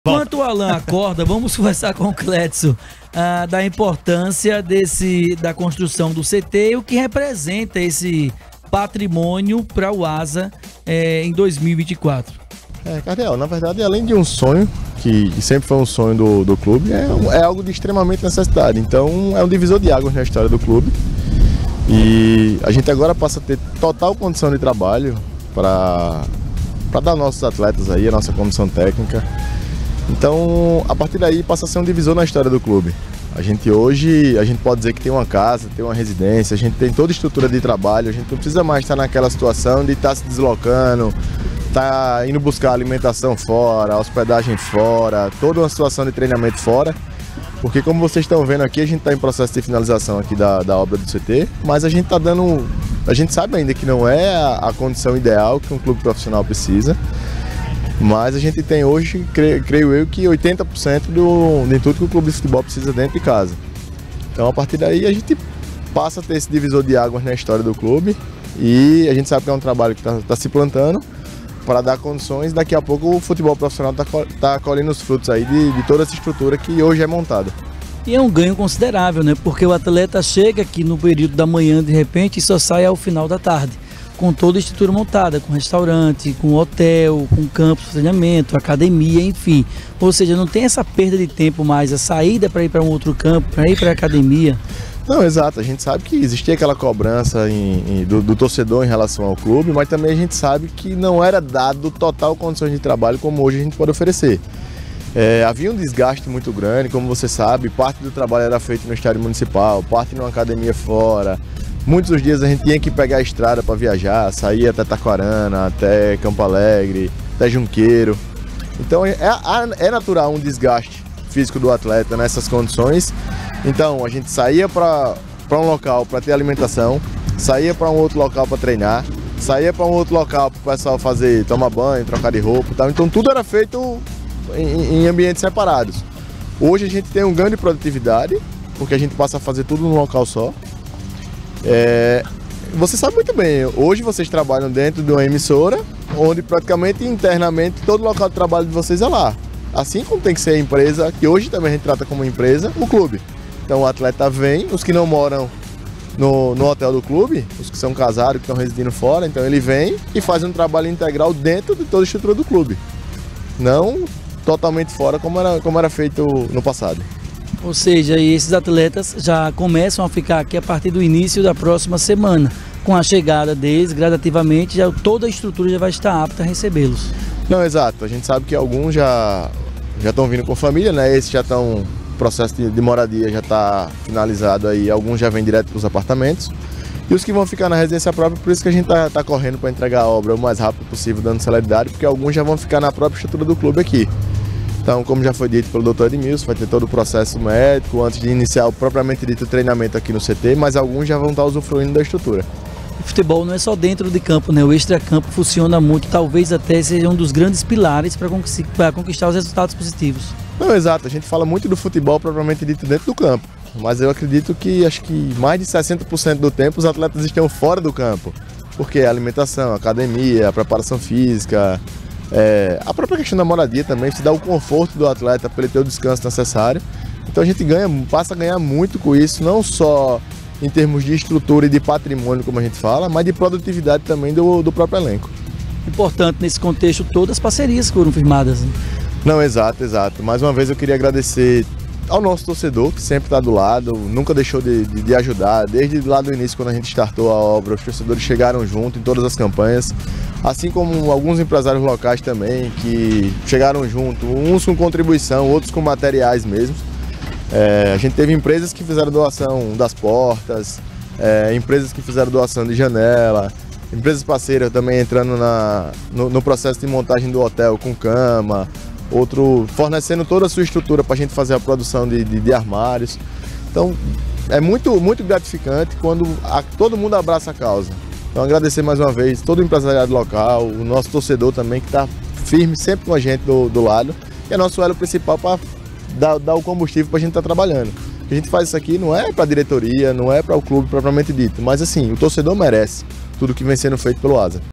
Enquanto o Alan acorda, vamos conversar com o Clédson da importância da construção do CT e o que representa esse patrimônio para o Asa em 2024. Cardeal, na verdade, além de um sonho, que sempre foi um sonho do clube, é algo de extremamente necessidade. Então, é um divisor de águas na história do clube. E a gente agora passa a ter total condição de trabalho para dar aos nossos atletas aí, a nossa comissão técnica. Então, a partir daí passa a ser um divisor na história do clube. Hoje, a gente pode dizer que tem uma casa, tem uma residência, a gente tem toda a estrutura de trabalho, a gente não precisa mais estar naquela situação de estar se deslocando, estar indo buscar alimentação fora, hospedagem fora, toda uma situação de treinamento fora. Porque como vocês estão vendo aqui, a gente está em processo de finalização aqui da obra do CT, mas a gente sabe ainda que não é a condição ideal que um clube profissional precisa. Mas a gente tem hoje, creio eu, que 80% de tudo que o clube de futebol precisa dentro de casa. Então, a partir daí, a gente passa a ter esse divisor de águas na história do clube e a gente sabe que é um trabalho que está se plantando para dar condições. Daqui a pouco o futebol profissional está colhendo os frutos aí de toda essa estrutura que hoje é montada. E é um ganho considerável, né? Porque o atleta chega aqui no período da manhã, de repente, e só sai ao final da tarde, com toda a estrutura montada, com restaurante, com hotel, com campo de treinamento, academia, enfim. Ou seja, não tem essa perda de tempo mais, a saída para ir para um outro campo, para ir para a academia. Não, exato. A gente sabe que existia aquela cobrança do torcedor em relação ao clube, mas também a gente sabe que não era dado total condições de trabalho como hoje a gente pode oferecer. Havia um desgaste muito grande, como você sabe, parte do trabalho era feito no estádio municipal, parte numa academia fora. Muitos dos dias a gente tinha que pegar a estrada para viajar, sair até Taquarana, até Campo Alegre, até Junqueiro. Então é natural um desgaste físico do atleta nessas condições. Então a gente saía para um local para ter alimentação, saía para um outro local para treinar, saía para um outro local para o pessoal tomar banho, trocar de roupa e tal. Então tudo era feito em ambientes separados. Hoje a gente tem um ganho de produtividade, porque a gente passa a fazer tudo num local só. Você sabe muito bem, hoje vocês trabalham dentro de uma emissora, onde praticamente internamente todo local de trabalho de vocês é lá. Assim como tem que ser a empresa, que hoje também a gente trata como empresa, o clube. Então o atleta vem, os que não moram no hotel do clube, os que são casados, que estão residindo fora, então ele vem e faz um trabalho integral dentro de toda a estrutura do clube. Não totalmente fora como era feito no passado. Ou seja, esses atletas já começam a ficar aqui a partir do início da próxima semana. Com a chegada deles, gradativamente, toda a estrutura já vai estar apta a recebê-los. Não, exato. A gente sabe que alguns já estão vindo com família, né? Esses já estão, o processo de moradia já está finalizado aí. Alguns já vêm direto para os apartamentos. E os que vão ficar na residência própria, por isso que a gente tá correndo para entregar a obra o mais rápido possível, dando celeridade, porque alguns já vão ficar na própria estrutura do clube aqui. Então, como já foi dito pelo Dr. Edmilson, vai ter todo o processo médico antes de iniciar o propriamente dito treinamento aqui no CT, mas alguns já vão estar usufruindo da estrutura. O futebol não é só dentro de campo, né? O extracampo funciona muito, talvez até seja um dos grandes pilares para conquistar os resultados positivos. Não, exato. A gente fala muito do futebol propriamente dito dentro do campo, mas eu acredito que acho que mais de 60% do tempo os atletas estão fora do campo, porque a alimentação, a academia, a preparação física, a própria questão da moradia também, se dá o conforto do atleta para ele ter o descanso necessário. Então a gente passa a ganhar muito com isso, não só em termos de estrutura e de patrimônio, como a gente fala, mas de produtividade também do próprio elenco. Importante nesse contexto todas as parcerias que foram firmadas, né? Não, exato. Mais uma vez eu queria agradecer ao nosso torcedor, que sempre está do lado, nunca deixou de ajudar. Desde lá do início, quando a gente startou a obra, os torcedores chegaram junto em todas as campanhas. Assim como alguns empresários locais também, que chegaram junto, uns com contribuição, outros com materiais mesmo. A gente teve empresas que fizeram doação das portas, empresas que fizeram doação de janela, empresas parceiras também entrando no processo de montagem do hotel com cama, outro fornecendo toda a sua estrutura para a gente fazer a produção de armários. Então é muito gratificante quando todo mundo abraça a causa. Então agradecer mais uma vez todo o empresariado local, o nosso torcedor também que está firme sempre com a gente do lado, que é nosso elo principal para dar o combustível para a gente estar trabalhando. A gente faz isso aqui não é para a diretoria, não é para o clube propriamente dito, mas assim, o torcedor merece tudo que vem sendo feito pelo Asa.